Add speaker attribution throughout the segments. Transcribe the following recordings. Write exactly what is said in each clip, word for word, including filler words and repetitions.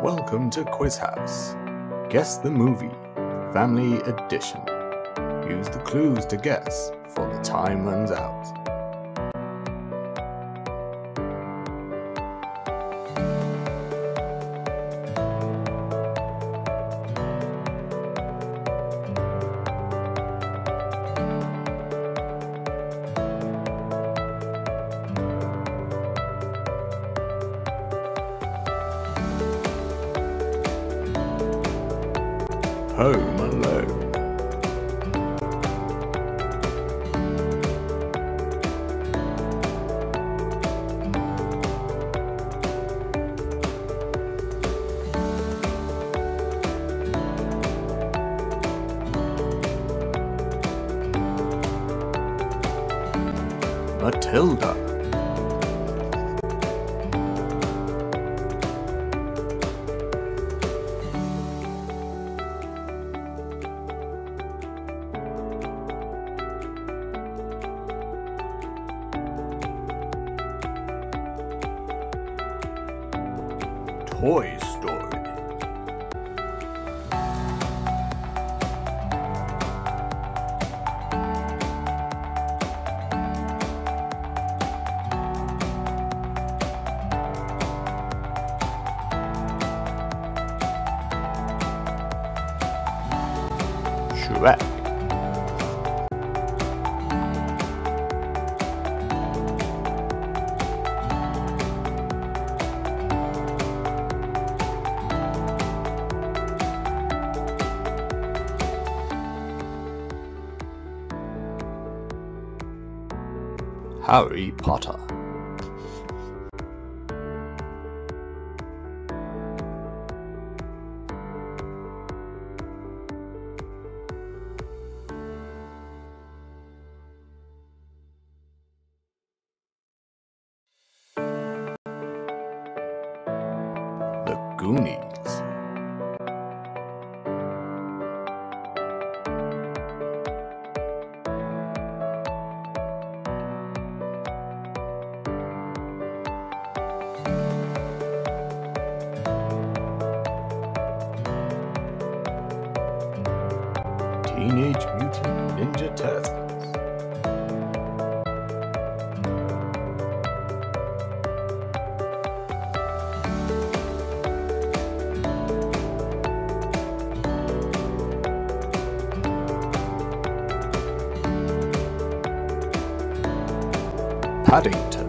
Speaker 1: Welcome to Quiz House. Guess the movie, Family Edition. Use the clues to guess before the time runs out. Home Alone. Matilda. Toy Story. Shrek. Harry Potter. The Goonies. Teenage Mutant Ninja Turtles. Paddington.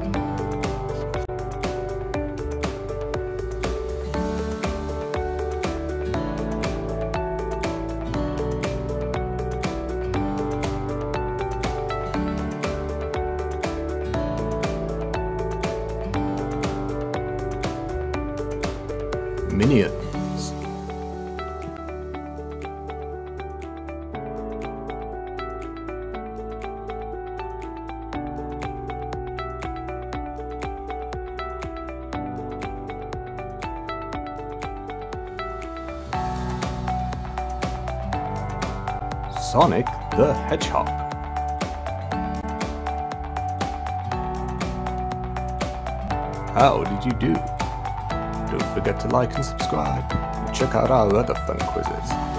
Speaker 1: Minions. Sonic the Hedgehog. How did you do? Don't forget to like and subscribe, and check out our other fun quizzes.